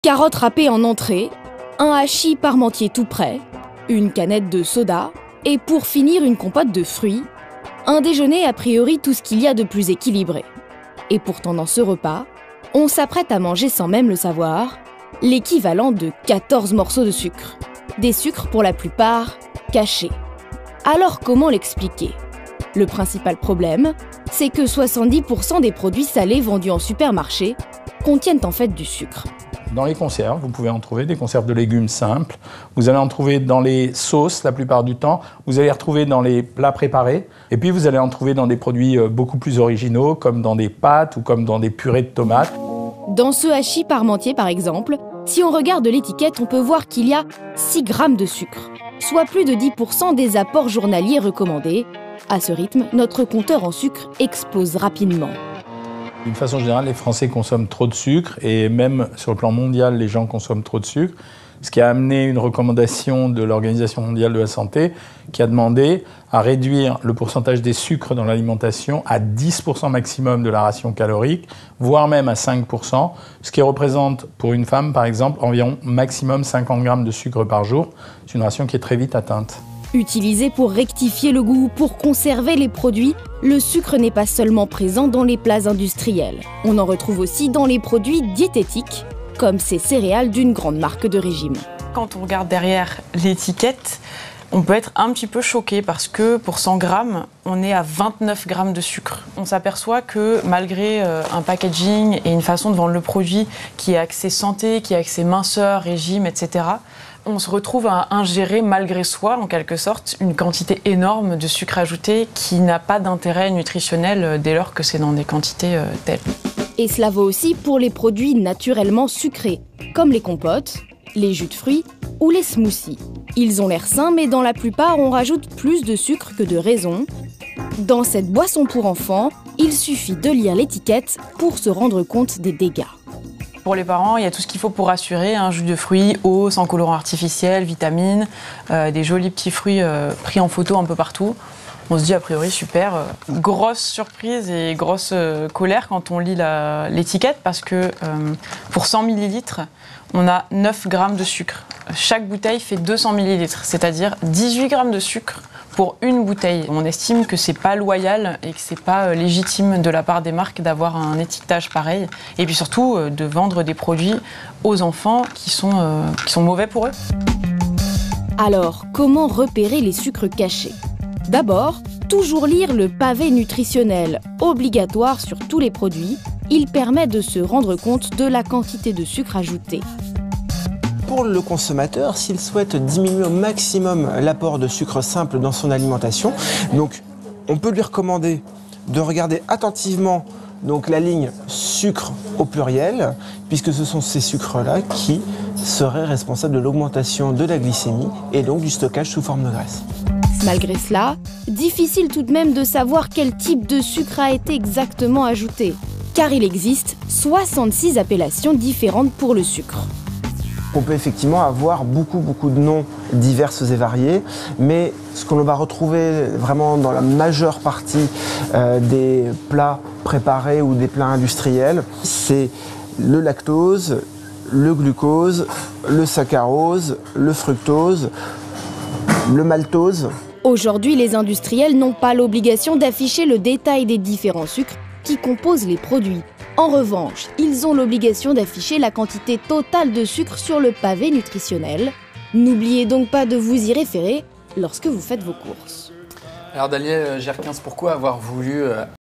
Carottes râpées en entrée, un hachis parmentier tout prêt, une canette de soda et pour finir une compote de fruits. Un déjeuner a priori tout ce qu'il y a de plus équilibré. Et pourtant dans ce repas, on s'apprête à manger sans même le savoir, l'équivalent de 14 morceaux de sucre. Des sucres pour la plupart cachés. Alors comment l'expliquer ? Le principal problème, c'est que 70% des produits salés vendus en supermarché contiennent en fait du sucre. Dans les conserves, vous pouvez en trouver, des conserves de légumes simples. Vous allez en trouver dans les sauces la plupart du temps. Vous allez en trouver dans les plats préparés. Et puis vous allez en trouver dans des produits beaucoup plus originaux, comme dans des pâtes ou comme dans des purées de tomates. Dans ce hachis parmentier par exemple, si on regarde l'étiquette, on peut voir qu'il y a 6 grammes de sucre, soit plus de 10% des apports journaliers recommandés. À ce rythme, notre compteur en sucre explose rapidement. D'une façon générale, les Français consomment trop de sucre et même sur le plan mondial, les gens consomment trop de sucre. Ce qui a amené une recommandation de l'Organisation mondiale de la santé qui a demandé à réduire le pourcentage des sucres dans l'alimentation à 10% maximum de la ration calorique, voire même à 5%, ce qui représente pour une femme, par exemple, environ maximum 50 grammes de sucre par jour. C'est une ration qui est très vite atteinte. Utilisé pour rectifier le goût, pour conserver les produits, le sucre n'est pas seulement présent dans les plats industriels. On en retrouve aussi dans les produits diététiques, comme ces céréales d'une grande marque de régime. Quand on regarde derrière l'étiquette, on peut être un petit peu choqué parce que pour 100 grammes, on est à 29 grammes de sucre. On s'aperçoit que malgré un packaging et une façon de vendre le produit qui est axé santé, qui est axé minceur, régime, etc., on se retrouve à ingérer malgré soi, en quelque sorte, une quantité énorme de sucre ajouté qui n'a pas d'intérêt nutritionnel dès lors que c'est dans des quantités telles. Et cela vaut aussi pour les produits naturellement sucrés, comme les compotes, les jus de fruits ou les smoothies. Ils ont l'air sains, mais dans la plupart, on rajoute plus de sucre que de raison. Dans cette boisson pour enfants, il suffit de lire l'étiquette pour se rendre compte des dégâts. Pour les parents, il y a tout ce qu'il faut pour assurer, un jus de fruits, eau, sans colorant artificiel, vitamines, des jolis petits fruits pris en photo un peu partout. On se dit a priori super. Grosse surprise et grosse colère quand on lit l'étiquette parce que pour 100 ml, on a 9 grammes de sucre. Chaque bouteille fait 200 ml, c'est-à-dire 18 grammes de sucre pour une bouteille. On estime que c'est pas loyal et que c'est pas légitime de la part des marques d'avoir un étiquetage pareil. Et puis surtout de vendre des produits aux enfants qui sont mauvais pour eux. Alors, comment repérer les sucres cachés ? D'abord, toujours lire le pavé nutritionnel, obligatoire sur tous les produits. Il permet de se rendre compte de la quantité de sucre ajouté. Pour le consommateur, s'il souhaite diminuer au maximum l'apport de sucre simple dans son alimentation, donc on peut lui recommander de regarder attentivement donc, la ligne sucre au pluriel, puisque ce sont ces sucres-là qui seraient responsables de l'augmentation de la glycémie et donc du stockage sous forme de graisse. Malgré cela, difficile tout de même de savoir quel type de sucre a été exactement ajouté, car il existe 66 appellations différentes pour le sucre. On peut effectivement avoir beaucoup de noms divers et variés, mais ce qu'on va retrouver vraiment dans la majeure partie des plats préparés ou des plats industriels, c'est le lactose, le glucose, le saccharose, le fructose, le maltose. Aujourd'hui, les industriels n'ont pas l'obligation d'afficher le détail des différents sucres qui composent les produits. En revanche, ils ont l'obligation d'afficher la quantité totale de sucre sur le pavé nutritionnel. N'oubliez donc pas de vous y référer lorsque vous faites vos courses. Alors Daniel Jerkins, pourquoi avoir voulu